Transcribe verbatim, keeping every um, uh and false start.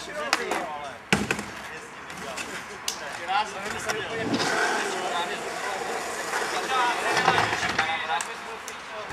všechno ty, ale. Já jsem nemyslel úplně právě